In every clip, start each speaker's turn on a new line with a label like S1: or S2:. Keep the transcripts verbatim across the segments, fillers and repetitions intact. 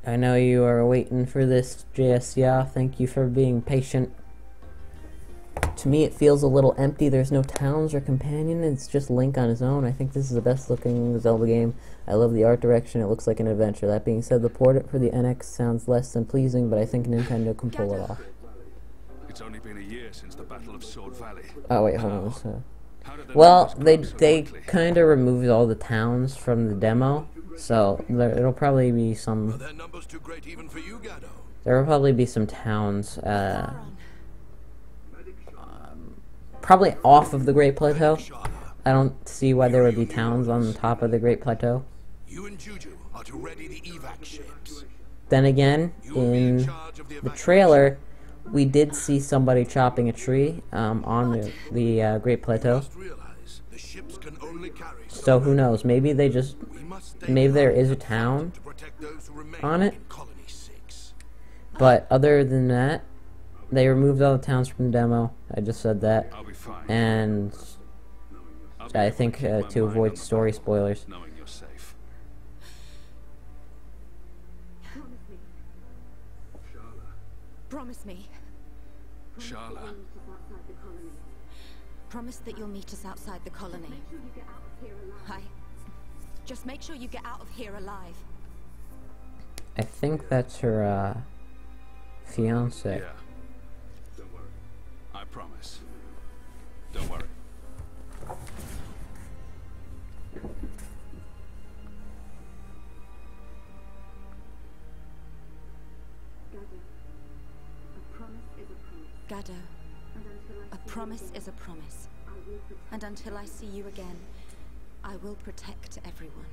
S1: I know you are waiting for this, J S C R. Thank you for being patient. To me, it feels a little empty. There's no towns or companion. It's just Link on his own. I think this is the best looking Zelda game. I love the art direction. It looks like an adventure. That being said, the port for the N X sounds less than pleasing, but I think Nintendo can pull it off.
S2: It's only been a year since the Battle of Sword Valley.
S1: Oh wait, hold on. So, well, they they kind of removed all the towns from the demo, so there, it'll probably be some.
S3: That number's too great even for you, Gado.
S1: There will probably be some towns. Uh, Probably off of the Great Plateau. I don't see why there would be towns on the top of the Great Plateau.
S3: You and Juju are to ready the evac ships.
S1: Then again, in the trailer, we did see somebody chopping a tree um, on the, the uh, Great Plateau. So who knows? Maybe they just, maybe there is a town on it. But other than that, they removed all the towns from the demo. I just said that. And I think uh, to avoid story spoilers.
S4: Promise me.
S2: Sharla.
S4: Promise that you'll meet us outside the colony. Hi. Just make sure you get out of here alive.
S1: I think that's her uh, fiance.
S2: Yeah. Don't worry. I promise. Don't worry.
S4: Gado, a promise is a promise. And until I see you again, I will protect everyone.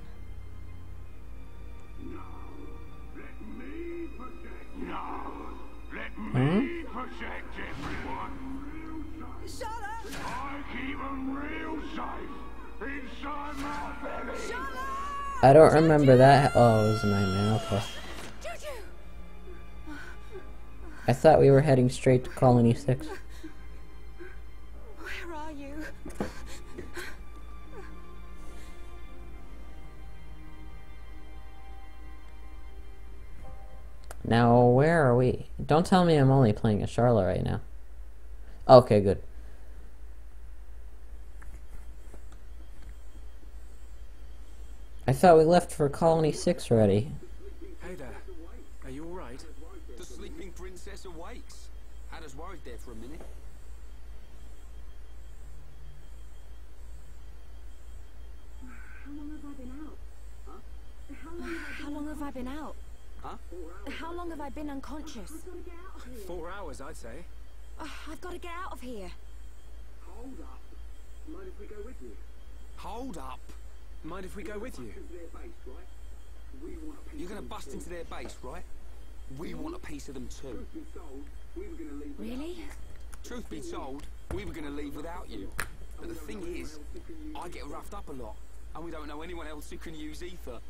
S5: No, let me protect. No, let
S1: Huh?
S5: me protect everyone.
S4: Sharla!
S5: I keep them real safe inside my belly.
S4: Sharla!
S1: I don't remember that. Oh, it was a nightmare. Okay.
S4: Juju!
S1: I thought we were heading straight to Colony six.
S4: Where are you?
S1: Now, where are we? Don't tell me I'm only playing as Sharla right now. Okay, good. I thought we left for Colony six already.
S6: Hey there. Are you alright?
S7: The sleeping princess awakes. Had us worried there for a minute.
S8: How long have I been out? Huh? How long have I
S4: How long have I been out?
S7: Huh?
S4: How long have I been unconscious?
S8: I've got to get out of here.
S6: Four hours, I'd say.
S4: Uh, I've got to get out of here.
S5: Hold up. Mind if we go with you?
S7: Hold up.
S6: Mind if we go with you?
S5: Into their base, right? We want a piece
S7: You're gonna
S5: of them
S7: bust
S5: too.
S7: into their base, right? We want a piece of them too.
S5: Truth be told, we were gonna leave.
S4: Really?
S7: Truth be told, we were gonna leave without you. But the thing is, I get roughed up a lot, and we don't know anyone else who can use ether.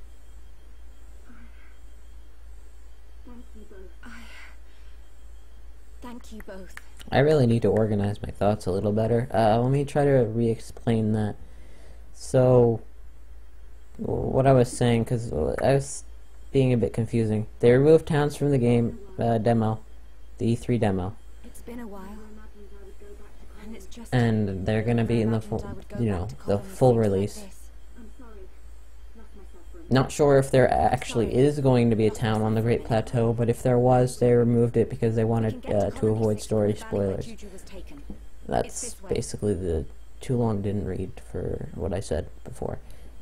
S8: Thank you both.
S4: I... Thank you both.
S1: I really need to organize my thoughts a little better. Uh, let me try to re-explain that. So, what I was saying, because I was being a bit confusing. They removed towns from the game uh, demo, the E three demo,
S4: It's been a while. And it's just...
S1: and they're gonna be in the full, you know, the full release.
S8: I'm sorry. Lost myself for a minute.
S1: Not sure if there actually is going to be a town on the Great Plateau, but if there was, they removed it because they wanted uh, to avoid story spoilers. That's basically the too long didn't read for what I said before.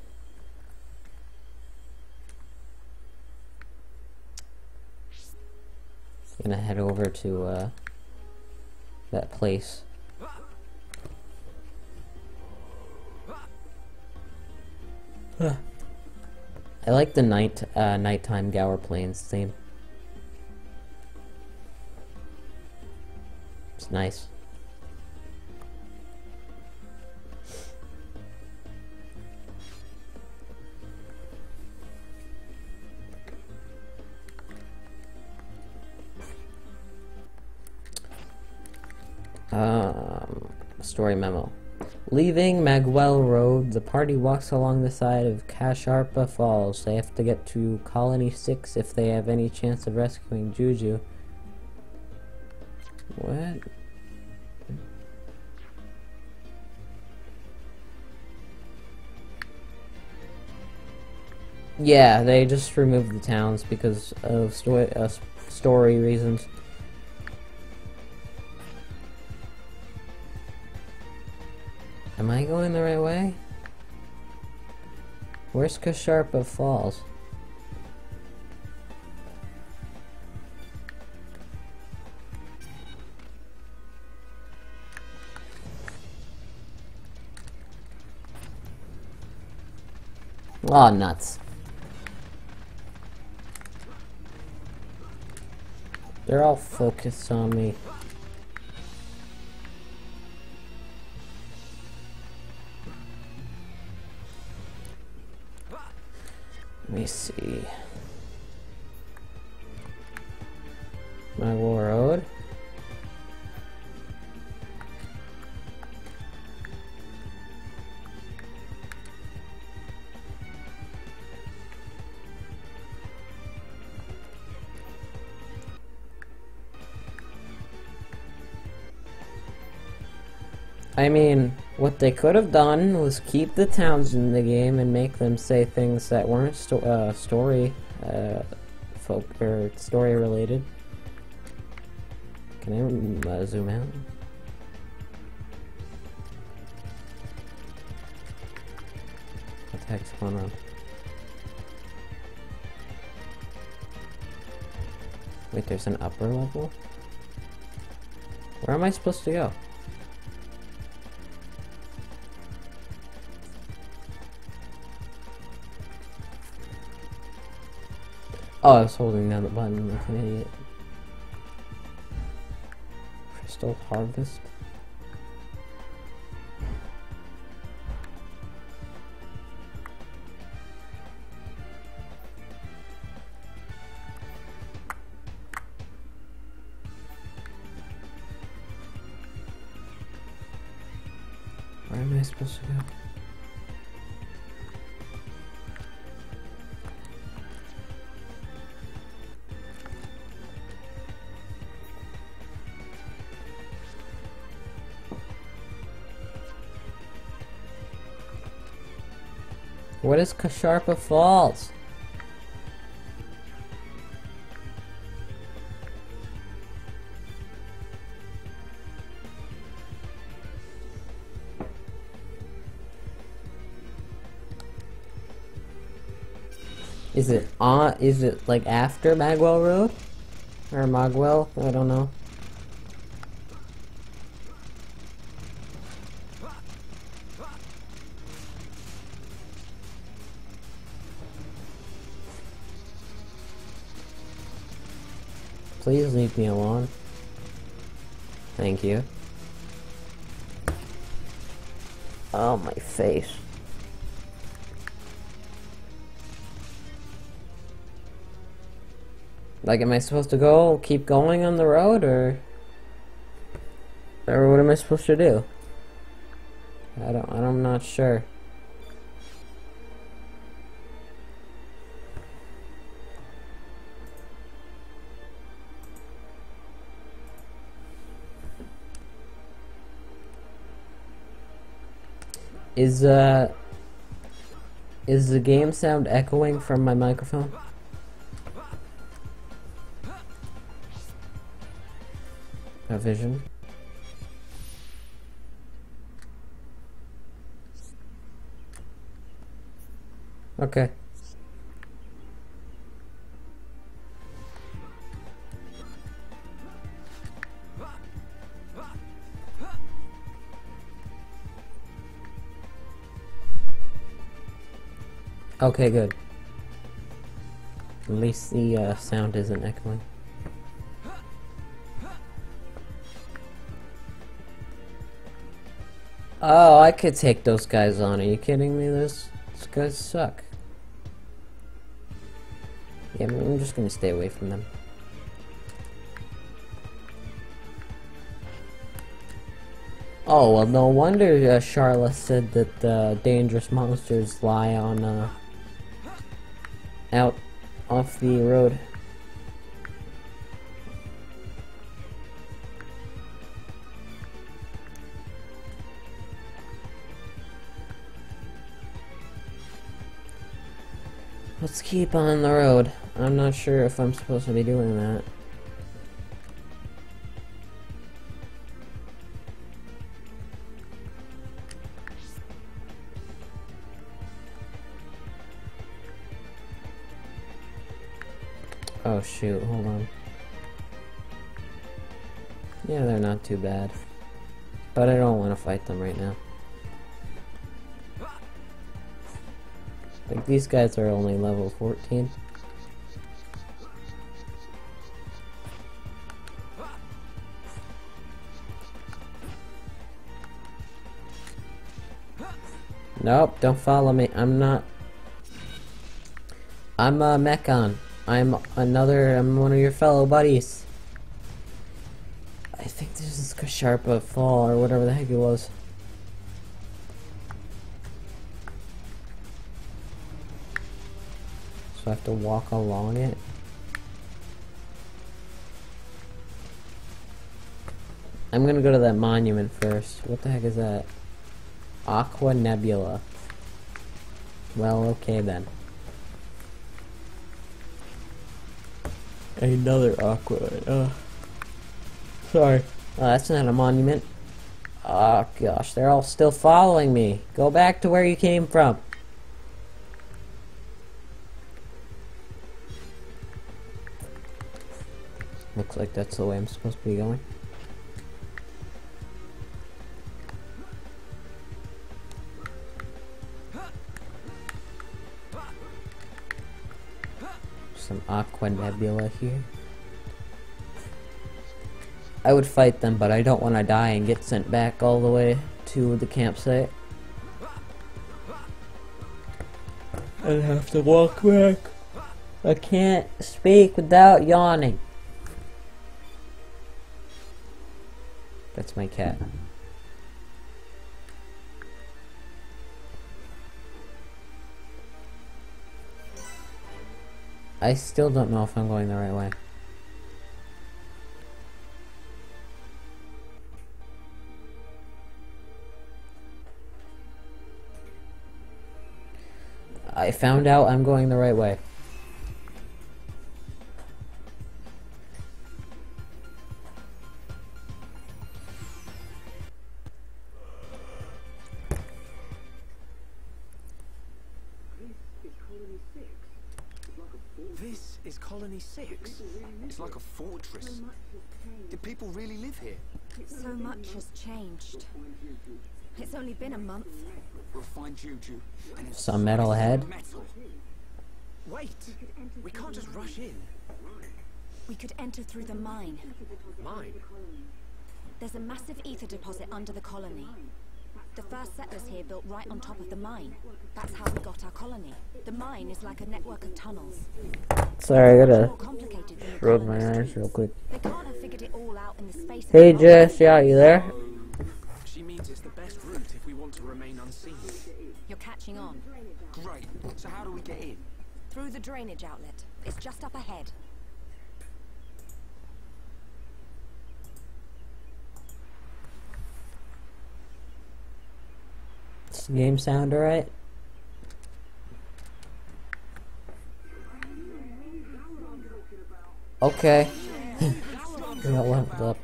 S1: Gonna head over to uh, that place. I like the night uh, nighttime Gower Plains theme. It's nice. Um, story memo. Leaving Magwell Road, the party walks along the side of Kasharpa Falls. They have to get to Colony six if they have any chance of rescuing Juju. What? Yeah, they just removed the towns because of sto uh, story reasons. Am I going the right way? Where's Kasharpa Falls? Aw, nuts. They're all focused on me. Let me see. Magwell Road. I mean, what they could have done was keep the towns in the game and make them say things that weren't sto uh, story, uh, folk or story related. Can I uh, zoom out? What the heck's going on? Wait, there's an upper level? Where am I supposed to go? Oh, I was holding down the button like an idiot. Crystal Harvest. Where am I supposed to go? What is Kasharpa Falls? Is it on? Is it like after Magwell Road? Or Magwell? I don't know. Please leave me alone. Thank you. Oh, my face. Like, am I supposed to go, keep going on the road, or... Or what am I supposed to do? I don't, I'm not sure. Is, uh... Is the game sound echoing from my microphone? A vision? Okay. Okay, good. At least the uh, sound isn't echoing. Oh, I could take those guys on. Are you kidding me? Those, those guys suck. Yeah, I'm just gonna stay away from them. Oh, well, no wonder uh, Charla said that uh, dangerous monsters lie on, uh, out off the road. Let's keep on the road. I'm not sure if I'm supposed to be doing that. Oh shoot, hold on. Yeah, they're not too bad. But I don't want to fight them right now. Like, these guys are only level fourteen. Nope, don't follow me. I'm not... I'm a Mechon. I'm another... I'm one of your fellow buddies. I think this is Kasharpa Fall, or whatever the heck it was. So I have to walk along it. I'm gonna go to that monument first. What the heck is that? Aqua Nebula. Well, okay then. Another Aqua. Uh, sorry. Uh, that's not a monument. Oh gosh, they're all still following me. Go back to where you came from. Looks like that's the way I'm supposed to be going. Some Aqua Nebula here. I would fight them, but I don't want to die and get sent back all the way to the campsite. I'd have to walk back. I can't speak without yawning. That's my cat. I still don't know if I'm going the right way. I found out I'm going the right way.
S6: This is Colony six.
S7: It's like a fortress. Do people really live here?
S4: So much has changed. It's only been a month.
S7: We'll find Juju. And it's
S1: Some metalhead.
S7: metal.
S6: Wait! We can't just rush in.
S4: We could enter through the mine.
S6: Mine?
S4: There's a massive ether deposit under the colony. The first settlers here built right on top of the mine. That's how we got our colony. The mine is like a network of tunnels.
S1: Sorry, I
S4: More
S1: gotta
S4: complicated than the
S1: rub my
S4: colonies.
S1: eyes real quick.
S4: They can't have figured it all out in the space of
S1: Hey
S4: a month.
S1: Jess, yeah, you there?
S6: She means it's the best route if we want to remain unseen.
S4: You're catching on.
S7: Great. So how do we get in?
S4: Through the drainage outlet. It's just up ahead.
S1: Does the game sound alright? Okay. We got leveled up.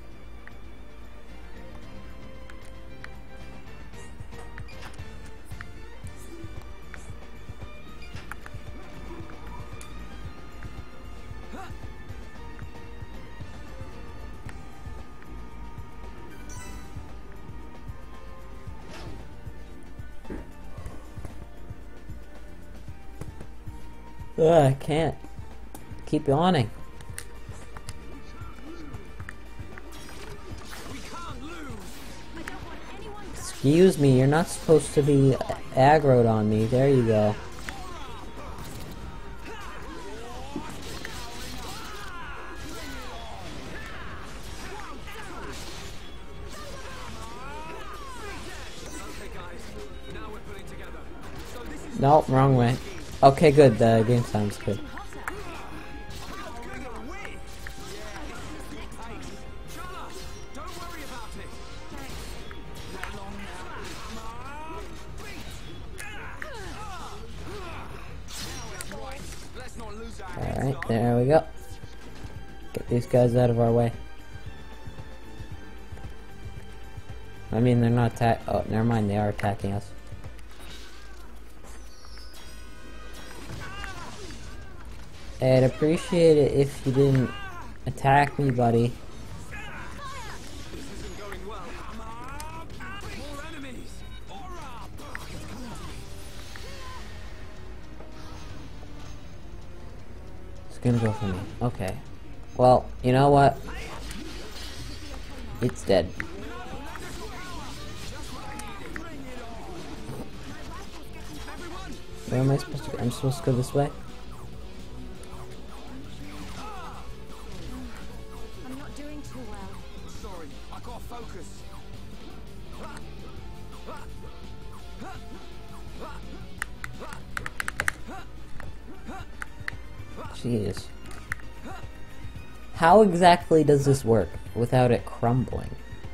S1: Ugh, I can't. Keep yawning. Excuse me, you're not supposed to be aggroed on me. There you go. Nope, wrong way. Okay, good. The game sounds good. Alright, there we go. Get these guys out of our way. I mean, they're not attack- oh, never mind, they are attacking us. I'd appreciate it if you didn't attack me, buddy. It's gonna go for me. Okay. Well, you know what? It's dead. Where am I supposed to go? I'm supposed to go this way?
S4: I'm not doing too well.
S7: Sorry, I gotta focus.
S1: Jeez. How exactly does this work without it crumbling?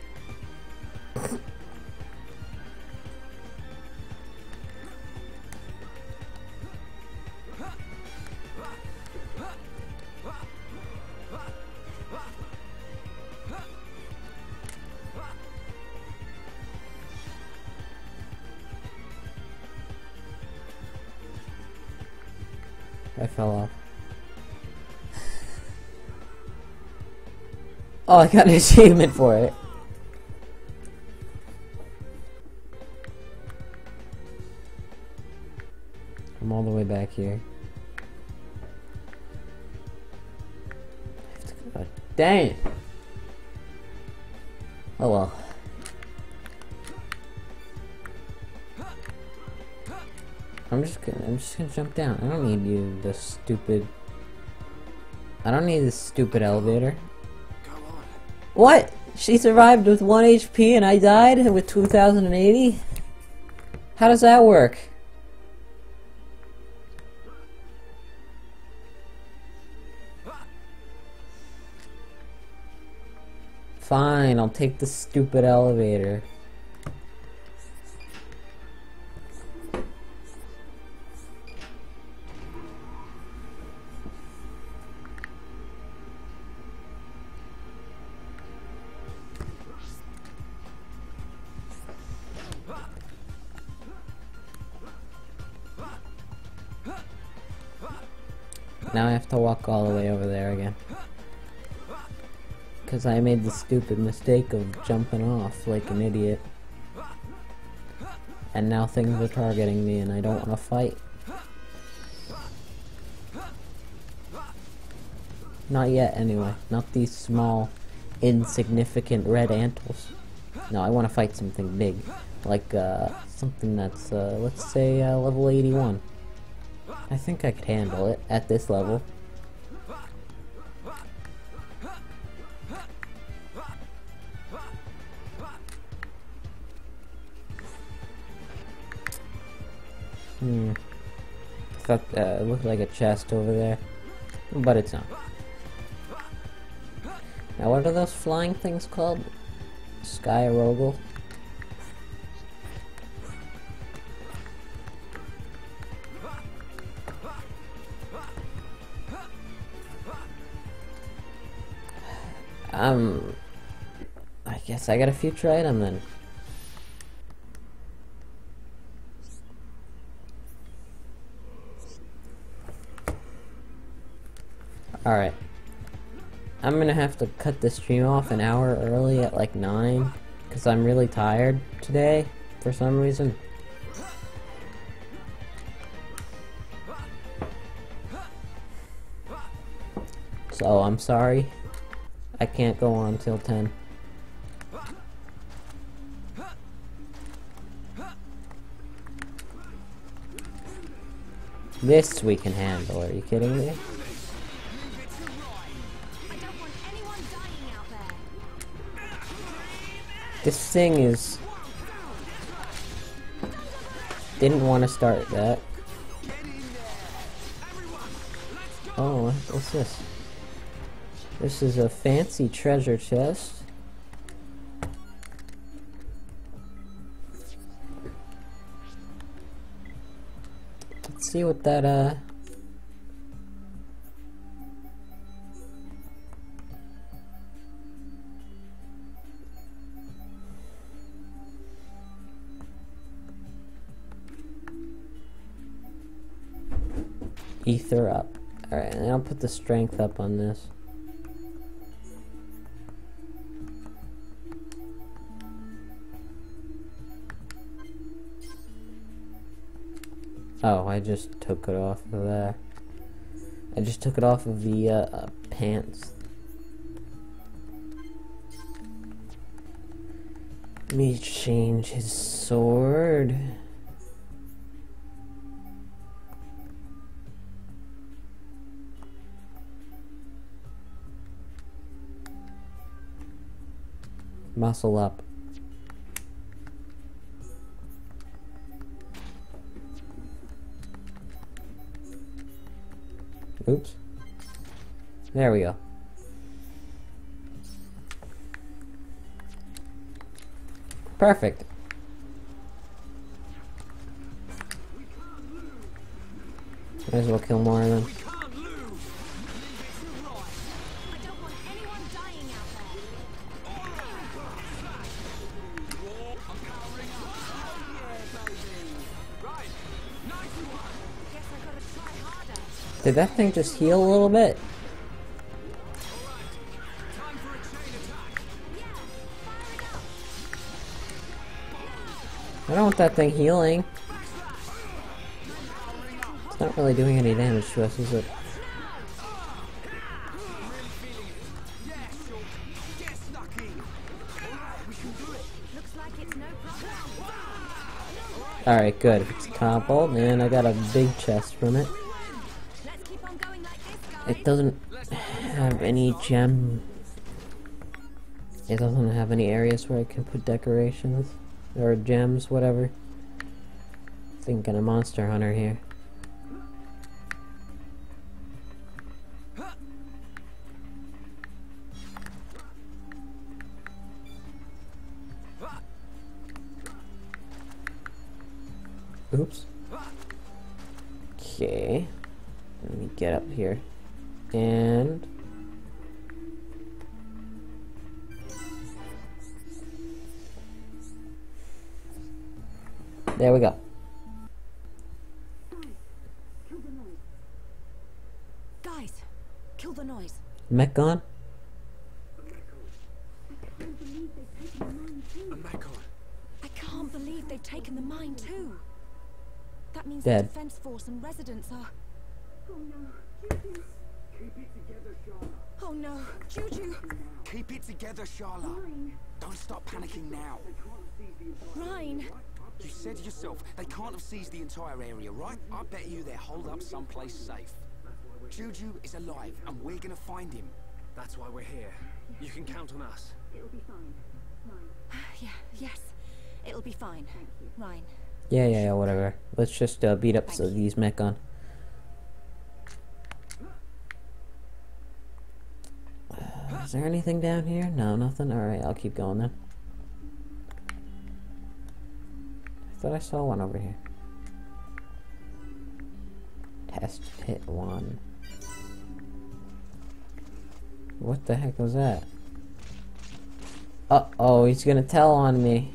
S1: I fell off. Oh, I got an achievement for it. I'm all the way back here. I have to go. Dang it! Oh well. I'm just gonna I'm just gonna jump down. I don't need you, this stupid I don't need this stupid elevator. What? She survived with one H P and I died with two thousand eighty? How does that work? Fine, I'll take the stupid elevator. Now I have to walk all the way over there again. Because I made the stupid mistake of jumping off like an idiot. And now things are targeting me and I don't want to fight. Not yet, anyway. Not these small, insignificant red antles. No, I want to fight something big. Like, uh, something that's, uh, let's say, uh, level eighty-one. I think I could handle it at this level. Hmm. I thought uh, it looked like a chest over there, but it's not. Now, what are those flying things called? Skyrogal? Um, I guess I got a future item then. Alright. I'm gonna have to cut the stream off an hour early at like nine, because I'm really tired today, for some reason. So, I'm sorry. I can't go on till ten. This we can handle, are you kidding me? This thing is... Didn't want to start that. Oh, what's this? This is a fancy treasure chest. Let's see what that, uh... ether up. Alright, and I'll put the strength up on this. Oh, I just took it off of there. I just took it off of the uh, uh, pants. Let me change his sword. Muscle up. Oops. There we go. Perfect. Might as well kill more of them. Did that thing just heal a little bit? I don't want that thing healing. It's not really doing any damage to us, is it? Alright, good. If it's cobalt, man, I got a big chest from it. It doesn't have any gem. It doesn't have any areas where I can put decorations or gems, whatever. Thinking a monster hunter here. Oops. Okay. Let me get up here. And there we go.
S4: Guys, kill the noise.
S1: Mech gone?
S4: I can't believe they've taken the mine too. That means
S1: Dead.
S4: the defense force and residents are.
S8: Oh no.
S5: Keep it together, Sharla.
S4: Oh no, Juju!
S7: Keep it together, Sharla. Don't stop panicking now.
S4: Rhine!
S7: You said yourself, they can't have seized the entire area, right? I bet you they're holed up someplace safe. Juju is alive, and we're gonna find him.
S6: That's why we're here. You can count on us.
S8: It'll be fine. Fine.
S4: Yeah, yes. It'll be fine. Rhine.
S1: Yeah, yeah, yeah, whatever. Let's just uh, beat up so these mech on. Uh, is there anything down here? No, nothing? Alright, I'll keep going then. I thought I saw one over here. Test pit one. What the heck was that? Uh-oh, he's gonna tell on me.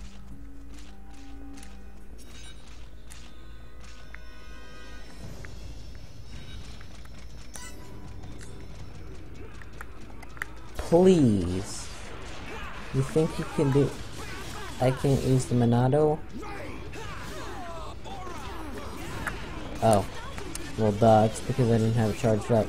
S1: Please. You think you can do... I can't use the Monado? Oh. Well, duh, it's because I didn't have it charged up.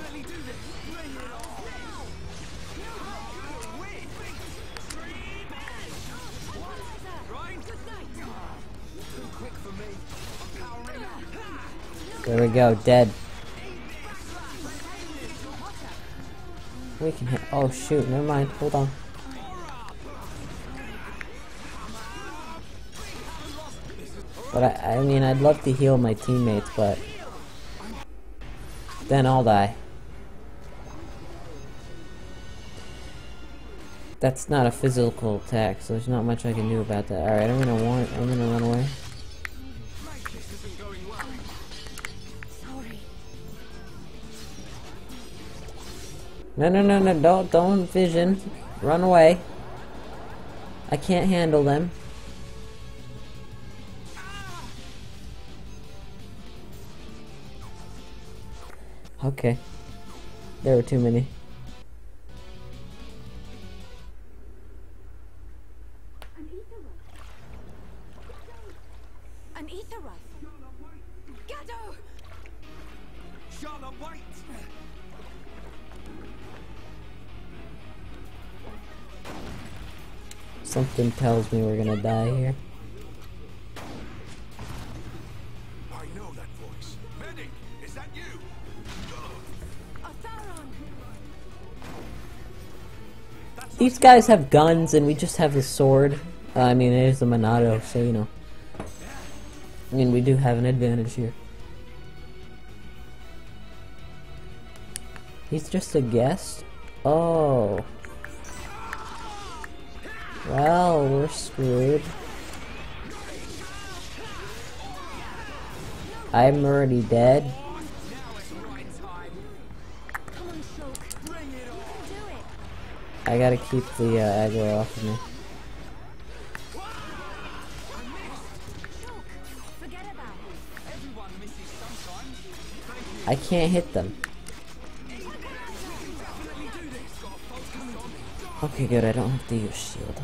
S1: There we go, dead. We can hit. Oh shoot, never mind. Hold on. But I, I mean, I'd love to heal my teammates, but then I'll die. That's not a physical attack, so there's not much I can do about that. Alright, I'm gonna want I'm gonna run away.
S4: Sorry.
S1: No no no no don't don't vision. Run away. I can't handle them. Okay. There were too many.
S4: An ether rust. Gado!
S7: Charlotte, wait!
S1: Something tells me we're gonna die here.
S3: I know that voice. Medic, is that you?
S4: Atharon!
S1: These guys have guns and we just have the sword. Uh, I mean, it is the Monado, so you know. I mean, we do have an advantage here. He's just a guest? Oh. Well, we're screwed. I'm already dead.
S4: Come on, Shulk. Bring it on. Do it.
S1: I gotta keep the uh, aggro off of me.
S4: Shulk, forget about it.
S7: Everyone misses sometimes. Thank you.
S1: I can't hit them. Okay, good. I don't have to use shield.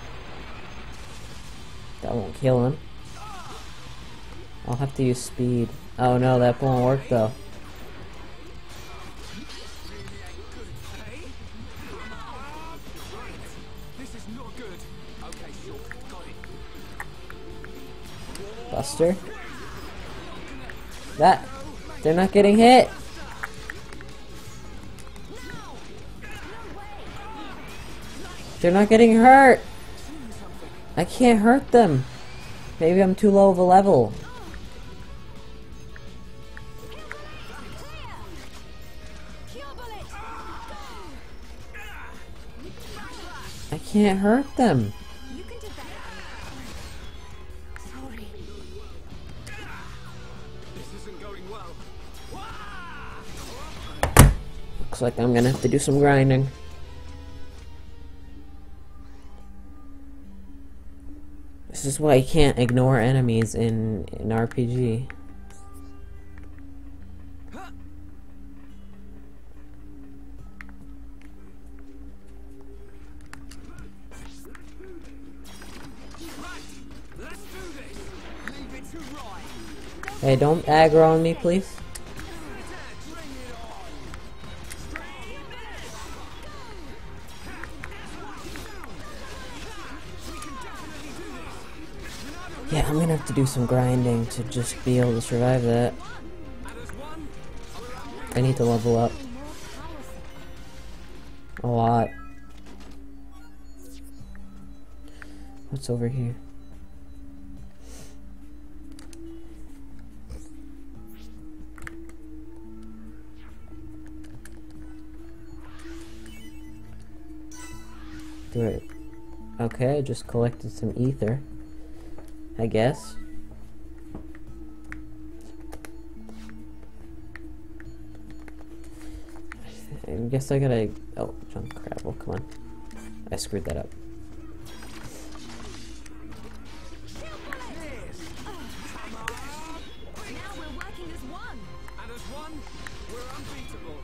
S1: That won't kill him. I'll have to use speed. Oh no, that won't work though.
S7: This is not good. Okay, sure. Got it.
S1: Buster. That. They're not getting hit. They're not getting hurt. I can't hurt them. Maybe I'm too low of a level. I can't hurt them.
S4: You can do better. Sorry.
S7: This isn't going well.
S1: Looks like I'm gonna have to do some grinding. This is why you can't ignore enemies in an R P G. Hey, don't aggro on me, please. Yeah, I'm gonna have to do some grinding to just be able to survive that. I need to level up. A lot. What's over here? Do it. Okay, I just collected some ether. I guess. I guess I gotta... Oh, junk crap. Well, come on. I screwed that up.
S4: Now we're working as one.
S7: And as one, we're unbeatable.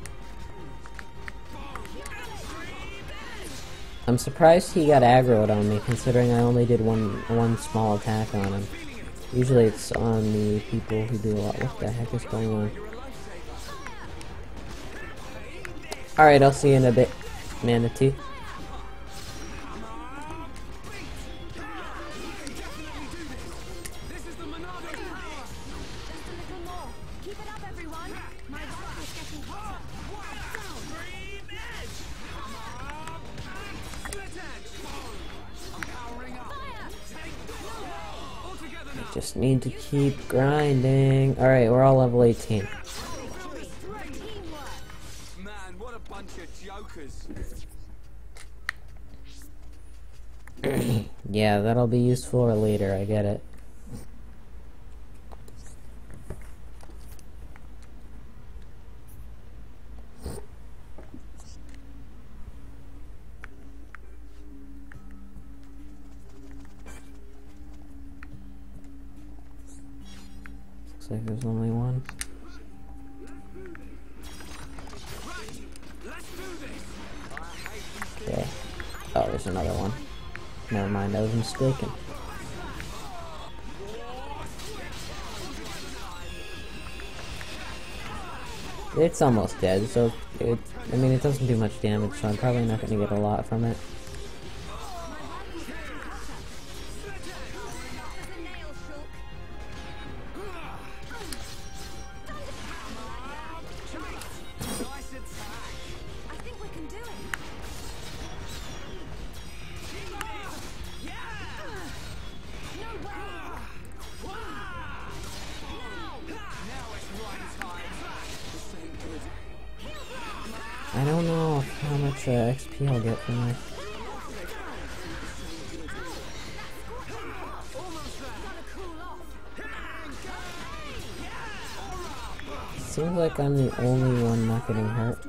S1: I'm surprised he got aggroed on me, considering I only did one one small attack on him. Usually it's on the people who do a lot. What the heck is going on? Alright, I'll see you in a bit, Manatee.
S7: This is the Monado power.
S4: Just a little more. Keep it up, everyone. My rock is getting hotter.
S7: Green edge. Split edge. I'm powering up. Take the all together now.
S1: Just need to keep grinding. Alright, we're all level eighteen.
S7: Man, what a bunch of jokers.
S1: Yeah, that'll be useful later, I get it. Looks like there's only one. Okay. Oh, there's another one. Never mind, I was mistaken. It's almost dead, so it, I mean, it doesn't do much damage, so I'm probably not going to get a lot from it. I don't know how much uh, X P I'll get from this. Seems like I'm the only one not getting hurt.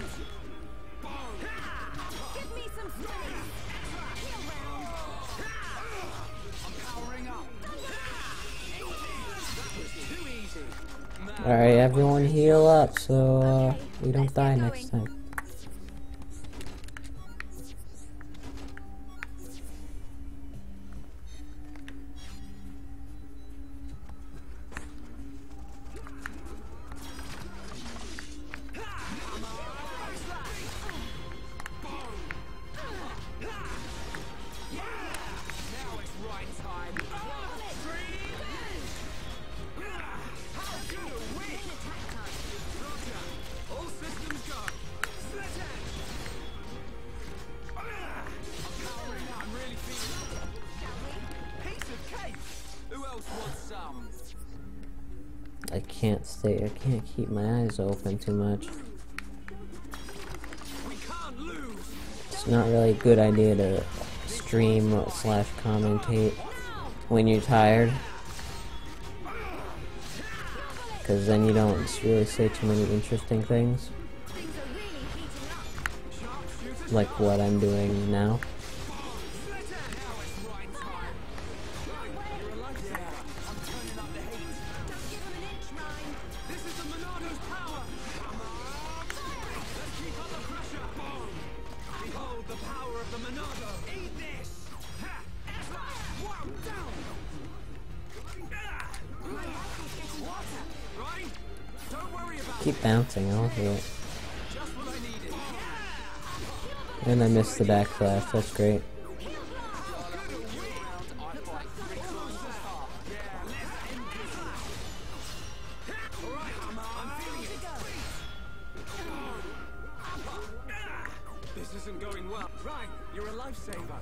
S1: Alright, everyone heal up so uh, we don't die next time. I can't stay, I can't keep my eyes open too much. It's not really a good idea to stream slash commentate when you're tired, because then you don't really say too many interesting things, like what I'm doing now. Keep bouncing, I'll do it. And I missed the backflash, that's great.
S7: This isn't going well. Right, you're a lifesaver.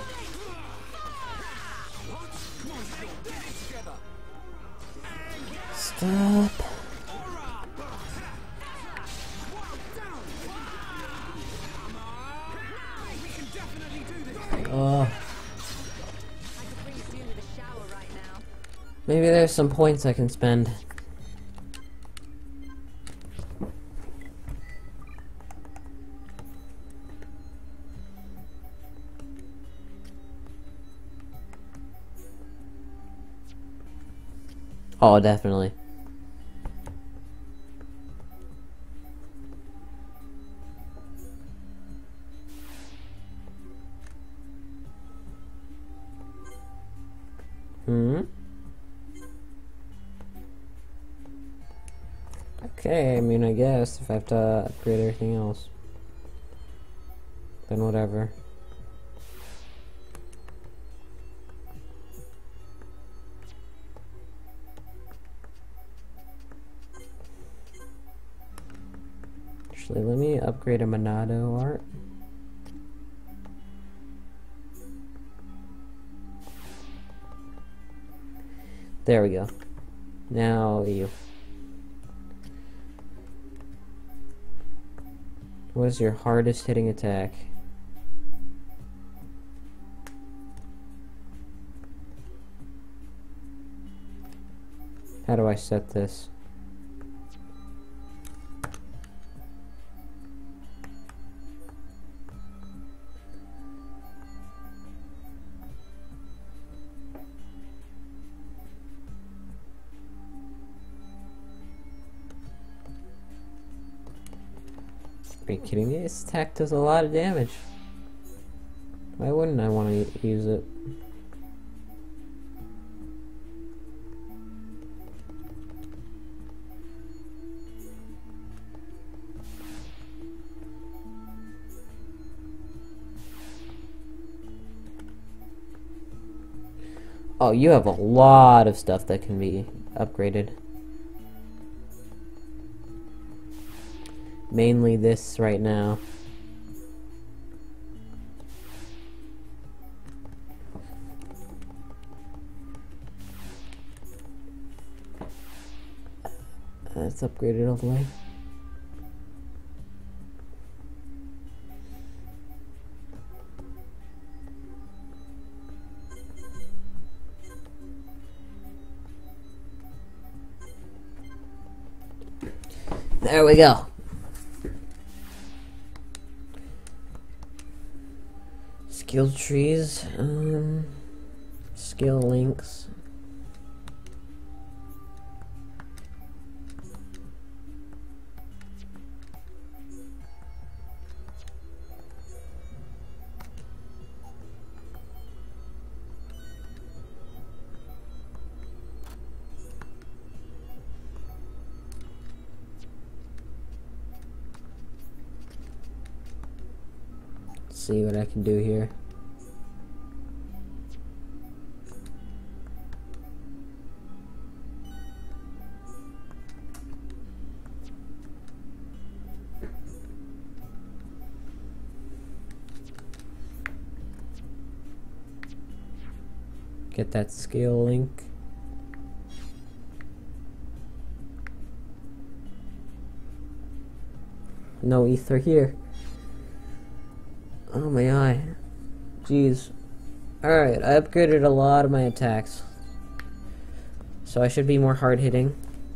S1: Stop. Oh. Maybe there's some points I can spend. Oh, definitely. Hmm? Okay, I mean, I guess if I have to upgrade everything else, then whatever. Actually, let me upgrade a Monado art. There we go. Now you. What is your hardest hitting attack? How do I set this? Are you kidding me? This attack does a lot of damage. Why wouldn't I want to use it? Oh, you have a lot of stuff that can be upgraded. Mainly this right now. That's upgraded all the way. There we go. Skill trees, um, skill links. See what I can do here. Get that skill link. No ether here. Oh my eye. Jeez. Alright, I upgraded a lot of my attacks. So I should be more hard hitting.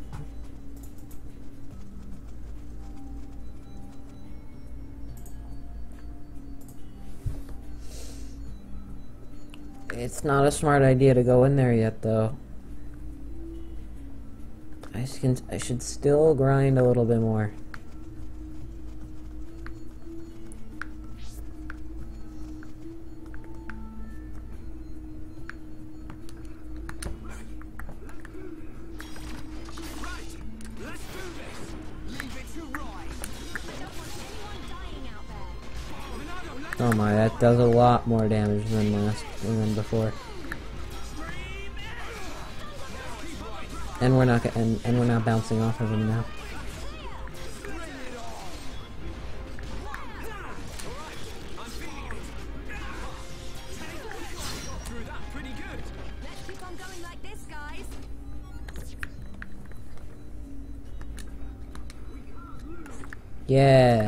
S1: It's not a smart idea to go in there yet though. I can I should still grind a little bit more. Oh my, that does a lot more damage than last than before. And we're not and, and we're not bouncing off of him now. Yeah.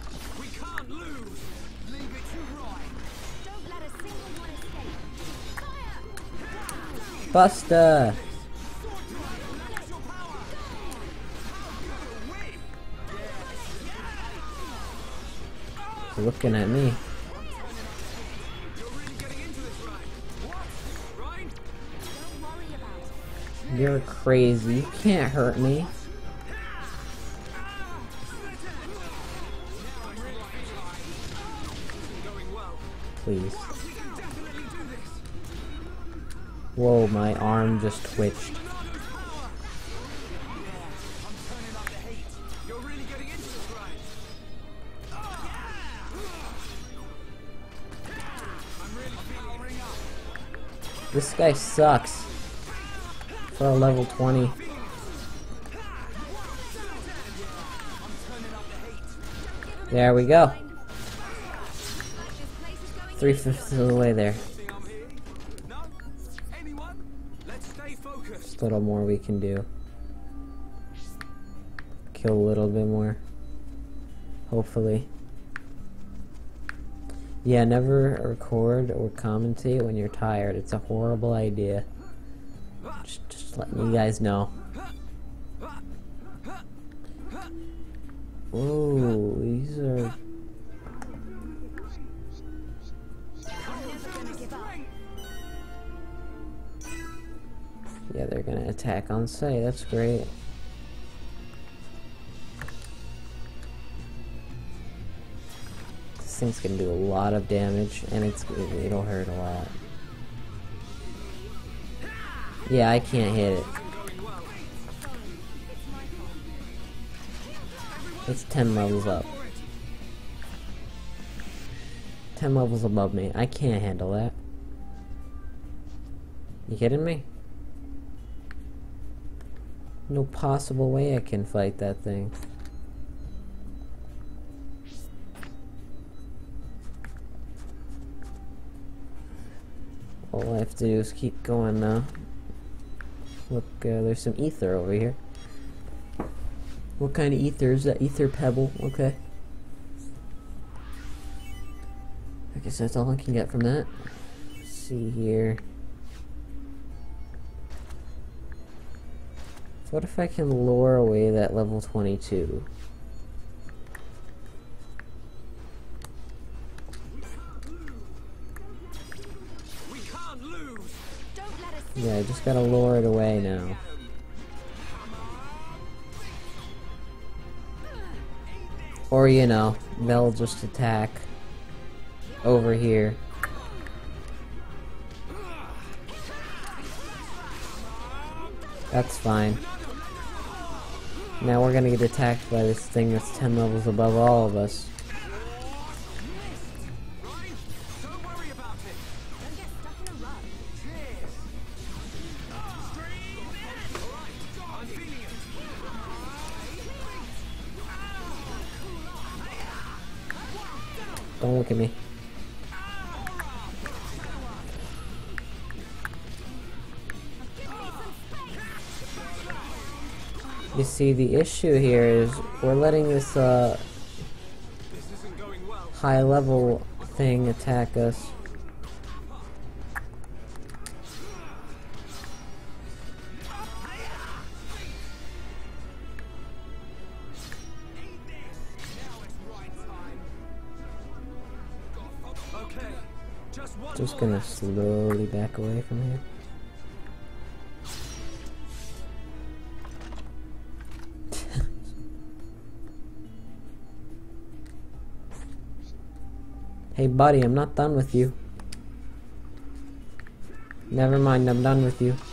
S1: Buster! Looking at me. You're crazy. You can't hurt me. Please. Whoa, my arm just twitched. This guy sucks. For a level twenty. There we go. Three fifths of the way there. Just a little more we can do. Kill a little bit more. Hopefully. Yeah, never record or commentate when you're tired. It's a horrible idea. Just, just letting you guys know. Oh, these are... Yeah, they're gonna attack on sight. That's great. This thing's gonna do a lot of damage, and it's it'll hurt a lot. Yeah, I can't hit it. It's ten levels up. ten levels above me. I can't handle that. You kidding me? No possible way I can fight that thing. All I have to do is keep going now. Look, uh, there's some ether over here. What kind of ether is that? Ether pebble. Okay. I guess that's all I can get from that. Let's see here. What if I can lure away that level twenty-two?
S7: We can't lose.
S4: Don't let us see.
S1: Yeah, I just gotta lure it away now. Or, you know, they'll just attack over here. That's fine. Now we're gonna get attacked by this thing that's ten levels above all of us.
S7: Don't worry about it.
S4: Don't get stuck in a rut.
S7: Cheers. Alright, I'm feeling it.
S1: Don't look at me. You see, the issue here is we're letting this uh,
S7: This isn't going well.
S1: high level thing attack us.
S7: Okay, just one
S1: Just
S7: more
S1: gonna
S7: left.
S1: slowly back away from here. Hey buddy, I'm not done with you. Never mind, I'm done with you.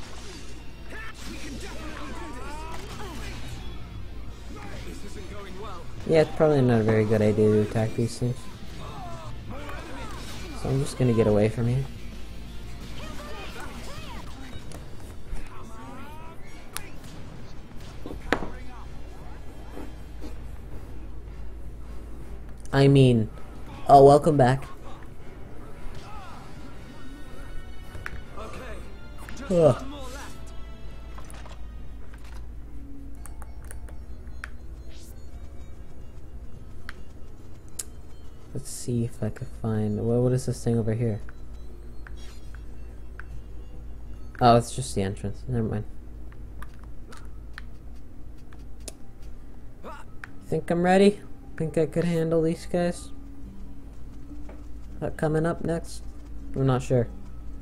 S7: This isn't going well.
S1: Yeah, it's probably not a very good idea to attack these things. So I'm just gonna get away from here. I mean, oh, welcome back.
S7: Okay, just
S1: Ugh.
S7: one more left.
S1: Let's see if I can find. What, what is this thing over here? Oh, it's just the entrance. Never mind. Think I'm ready? Think I could handle these guys? What coming up next? I'm not sure.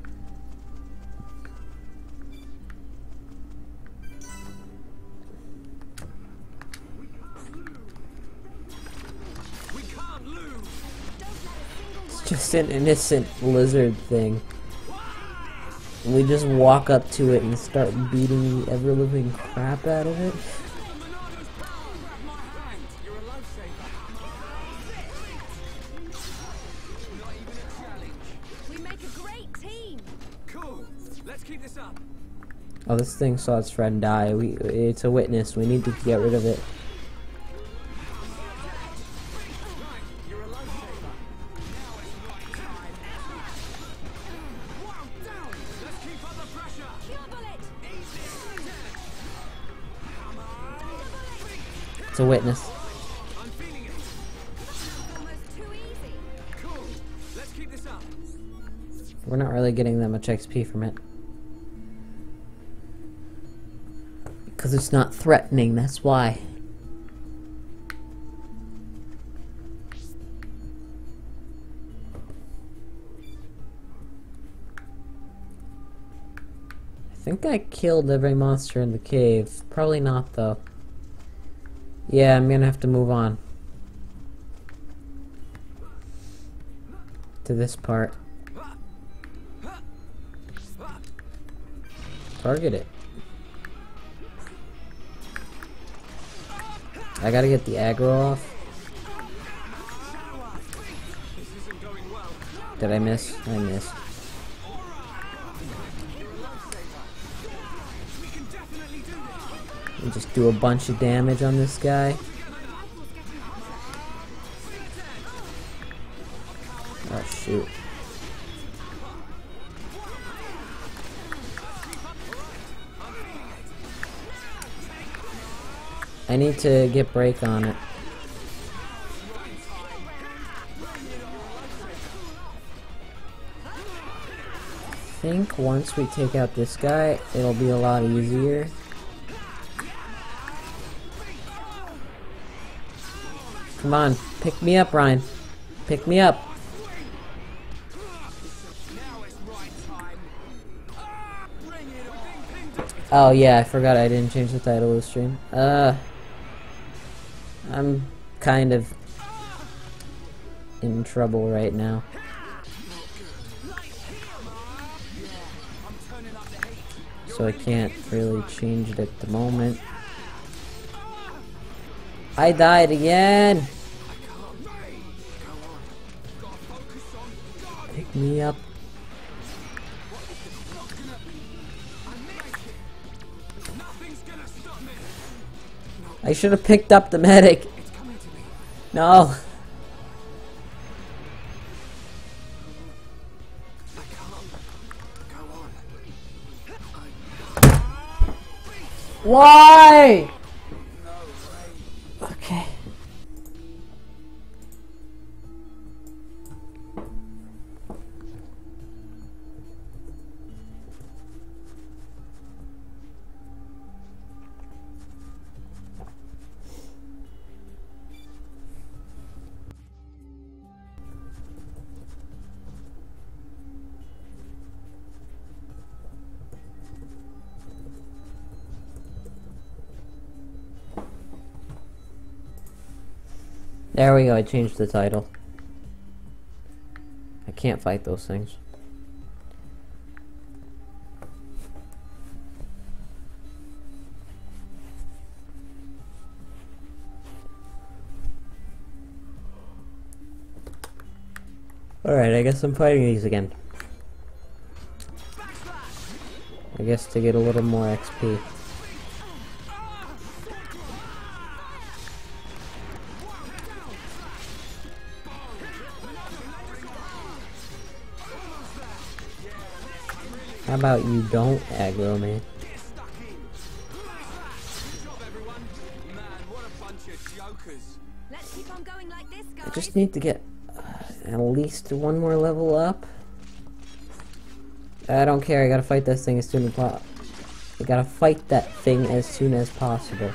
S7: We can't lose.
S1: It's just an innocent lizard thing. And we just walk up to it and start beating the ever-living crap out of it.
S7: Monado's power. Grab my hand. You're a lifesaver. Not even a challenge.
S4: We make a great team.
S7: Cool. Let's keep this up.
S1: Oh, this thing saw its friend die. We, it's a witness. We need to get rid of it.
S7: Right, you're a lifesaver. Now it's right time. Wow, down. Let's keep up the pressure.
S4: Cure bullet.
S1: It's a witness.
S7: I'm feeling it.
S4: Almost too easy.
S7: Cool. Let's keep this up.
S1: We're not really getting that much X P from it. Because it's not threatening, that's why. think I killed every monster in the cave. Probably not, though. Yeah, I'm gonna have to move on to this part. Target it. I gotta get the aggro off. Did I miss? I missed. And just do a bunch of damage on this guy. Oh shoot. I need to get break on it. I think once we take out this guy, it'll be a lot easier. Come on, pick me up, Ryan. Pick me up. Oh yeah, I forgot I didn't change the title of the stream. Uh, I'm kind of in trouble right now. So I can't really change it at the moment. I died again! Pick me up. I should have picked up the medic. No. Why? Okay. There we go, I changed the title. I can't fight those things. Alright, I guess I'm fighting these again. I guess to get a little more X P. How about you don't aggro me? I just need to get uh, at least one more level up. I don't care, I gotta fight this thing as soon as possible. I gotta fight that thing as soon as possible.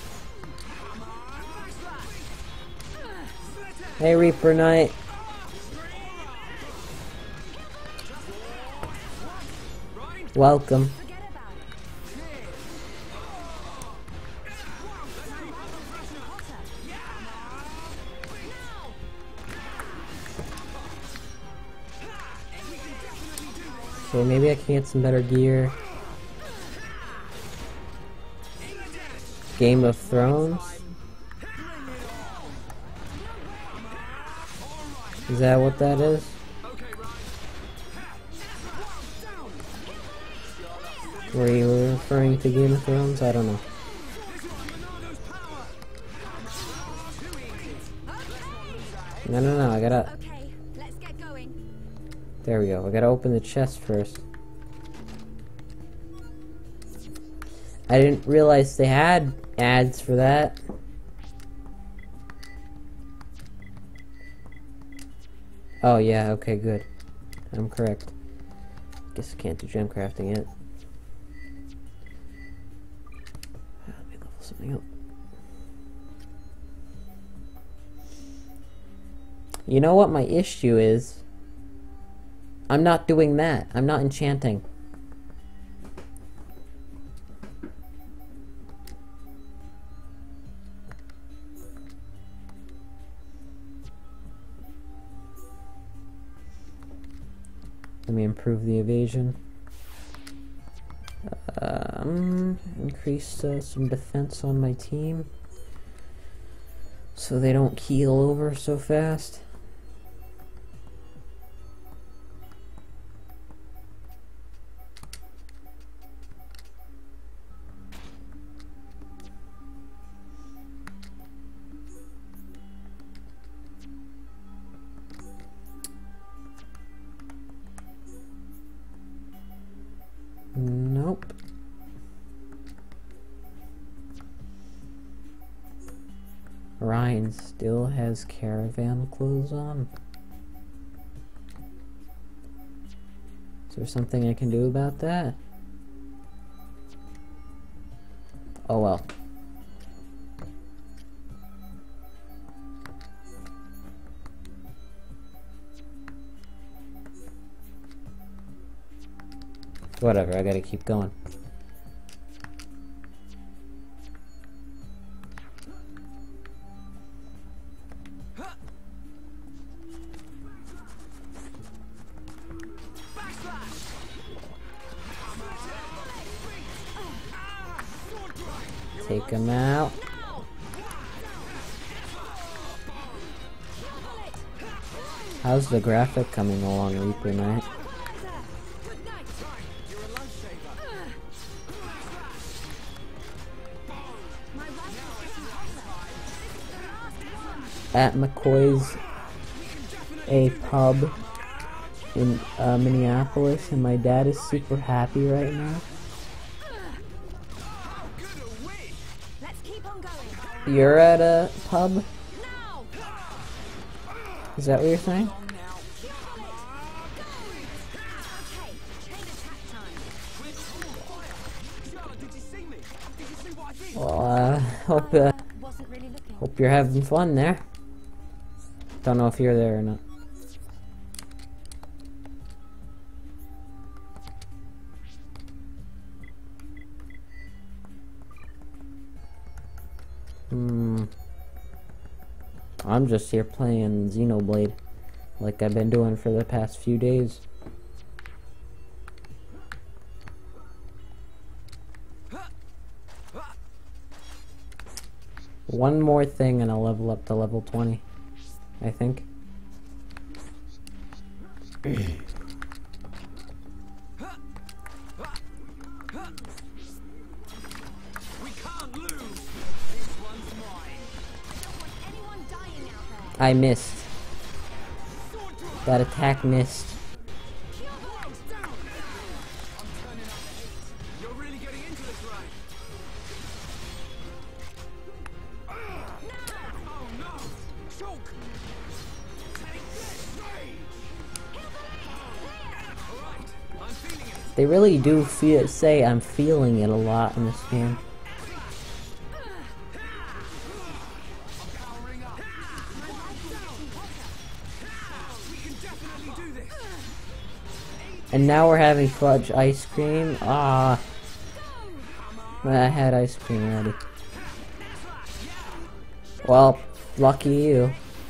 S1: Hey Reaper Knight. Welcome. Okay, maybe I can get some better gear. Game of Thrones? Is that what that is? Were you referring to Game of Thrones? I don't know. No, no, no, I gotta...
S4: Okay, let's get going.
S1: There we go, I gotta open the chest first. I didn't realize they had ads for that. Oh yeah, okay, good. I'm correct. Guess I can't do gem crafting yet. Let me level something up. You know what my issue is? I'm not doing that. I'm not enchanting. Let me improve the evasion. Um, increase uh, some defense on my team so they don't keel over so fast. Nope. Ryan still has caravan clothes on. Is there something I can do about that? Oh well. Whatever, I gotta keep going. Take him out. How's the graphic coming along, Reaper Knight? At McCoy's a pub in uh, Minneapolis, and my dad is super happy right now. You're at a pub? Is that what you're saying? Well, uh, hope, uh, hope you're having fun there. Don't know if you're there or not. Hmm. I'm just here playing Xenoblade, like I've been doing for the past few days. One more thing and I'll level up to level twenty, I think. I missed. That attack missed. They really do feel, say I'm feeling it a lot in this game. And now we're having fudge ice cream. Ah, I had ice cream already. Well, lucky you.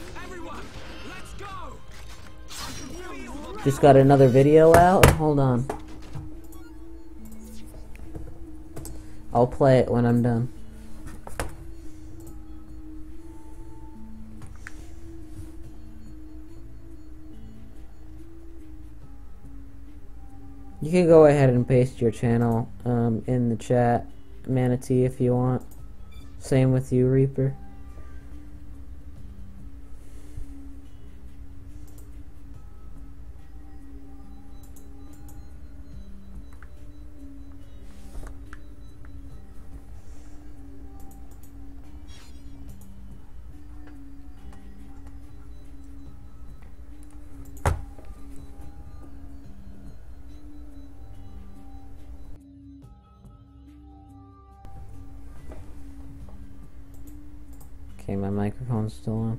S1: Just got another video out. Hold on. I'll play it when I'm done. You can go ahead and paste your channel um, in the chat, Manatee, if you want. Same with you, Reaper. Okay, my microphone's still on.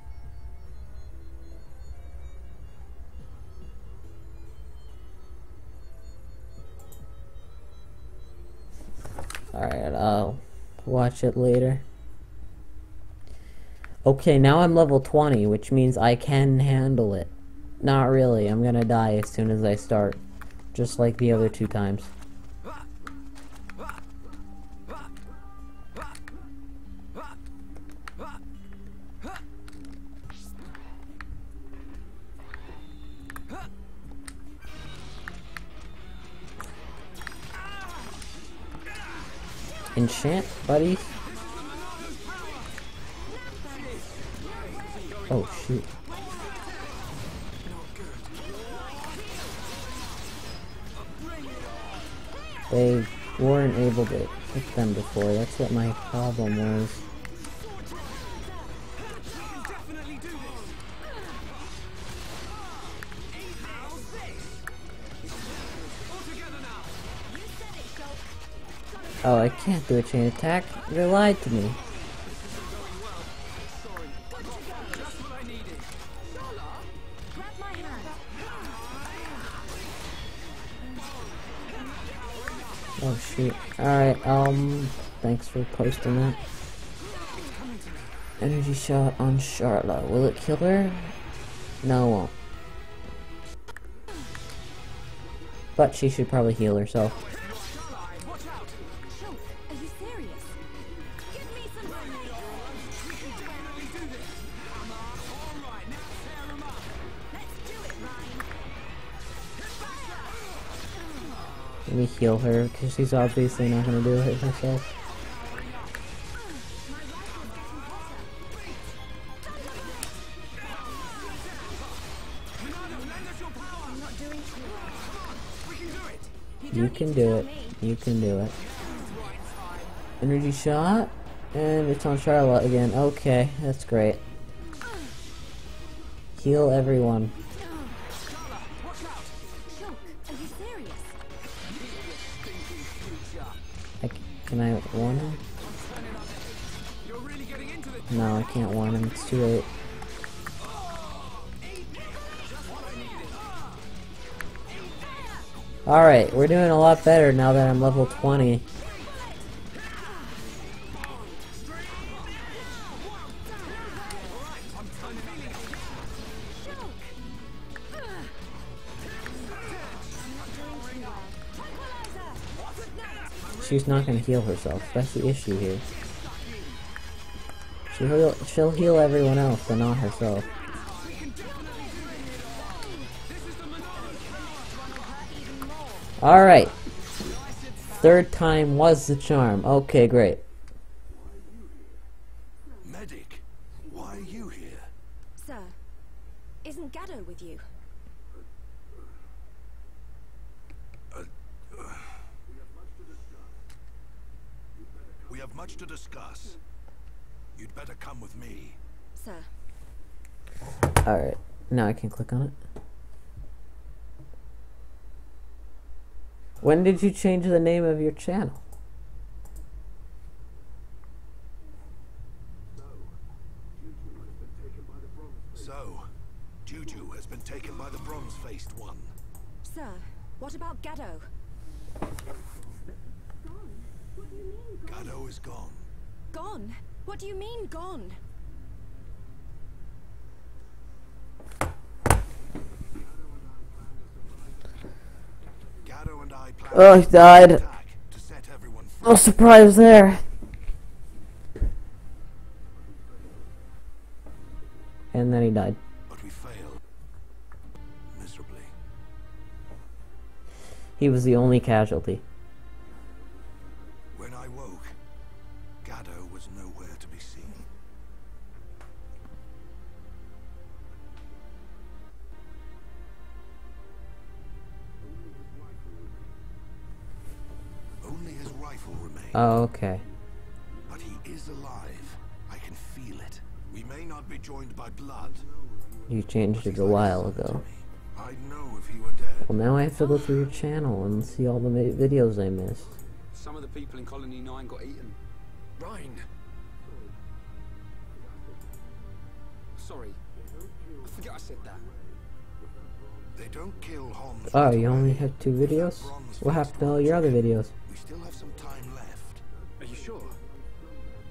S1: Alright, I'll watch it later. Okay, now I'm level twenty, which means I can handle it. Not really. I'm gonna die as soon as I start. Just like the other two times. Enchant, buddies. Oh shoot. They weren't able to hit them before. That's what my problem was. Oh, I can't do a chain attack. You lied to me. Oh shoot. Alright, um, thanks for posting that. Energy shot on Charlotte. Will it kill her? No, it won't. But she should probably heal herself. Let me heal her, because she's obviously not going to do it herself. You can do it. You can do it. Energy shot. And it's on Charlotte again. Okay, that's great. Heal everyone. I, can I warn him? No, I can't warn him. It's too late. Alright, we're doing a lot better now that I'm level twenty. She's not going to heal herself. That's the issue here. She'll heal, she'll heal everyone else, but not herself. Alright. Third time was the charm. Okay, great.
S3: Medic, why are you here?
S4: Sir, isn't Gaddo with you?
S3: We have much to discuss. You'd better come with me.
S4: Sir.
S1: Alright, now I can click on it. When did you change the name of your channel?
S3: So, Juju has been taken by the bronze-faced one.
S4: Sir, what about Gaddo?
S3: Gaddo is gone.
S4: Gone? What do you mean, gone?
S3: Gaddo and I plan
S1: Oh, he died.
S3: attack to set everyone free.
S1: No surprise there. And then he died.
S3: But we failed. Miserably.
S1: He was the only casualty.
S3: When I woke, Gaddo was nowhere to be seen. Only his rifle remained.
S1: Oh, okay.
S3: But he is alive. I can feel it. We may not be joined by blood.
S1: You changed it a while ago.
S3: I'd know if he were dead.
S1: Well, now I have to go through your channel and see all the ma- videos I missed.
S7: Some of the people in Colony nine got eaten. Ryan! Sorry. I forget I said that.
S3: They don't kill Hans.
S1: Oh,
S3: right
S1: you only
S3: away.
S1: have two videos? What happened to all your other videos?
S3: We still have some time left.
S7: Are you sure?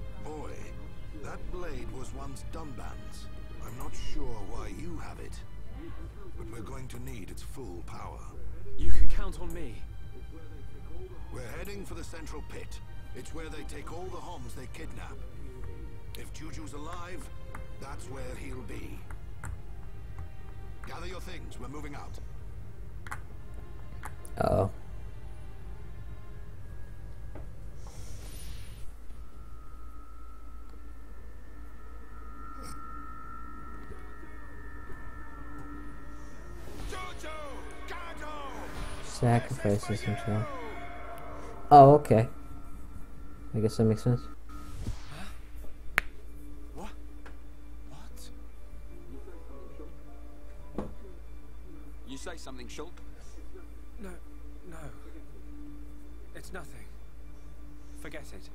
S3: Boy, that blade was once Dunban's. I'm not sure why you have it. but we're going to need its full power.
S6: You can count on me.
S3: We're heading for the central pit. It's where they take all the Homs they kidnap. If Juju's alive, that's where he'll be. Gather your things, we're moving out.
S1: Uh-oh.
S3: Juju! Gato!
S1: Sacrifices himself. Oh, okay. I guess that makes sense.
S7: What? What? You say something, Shulk?
S6: No, no. It's nothing. Forget it.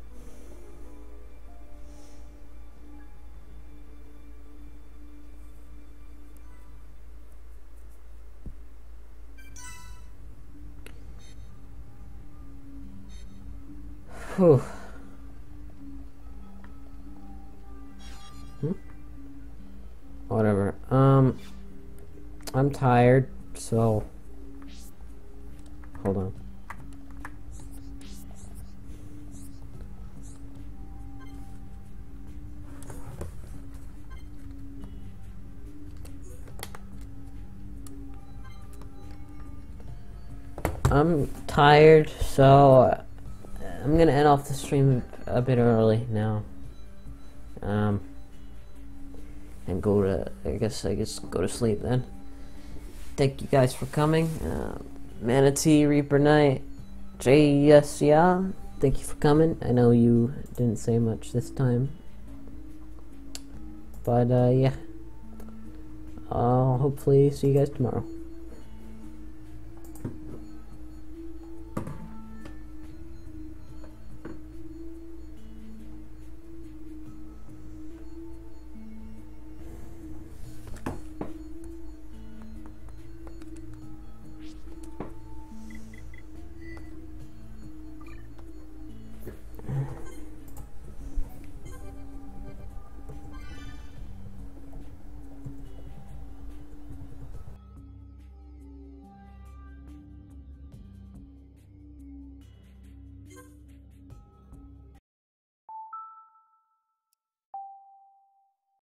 S1: Whew. Hmm? Whatever. Um, I'm tired, so hold on. I'm tired, so I'm gonna end off the stream a bit early now. Um, and go to, I guess, I guess go to sleep then. Thank you guys for coming. Uh, Manatee, Reaper Knight, J S, yeah. Thank you for coming. I know you didn't say much this time, but uh, yeah. I'll hopefully see you guys tomorrow.